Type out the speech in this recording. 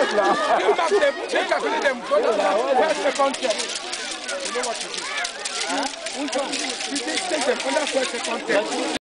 calculate them. First, second, third. You know what to do. You take them under first, second, third.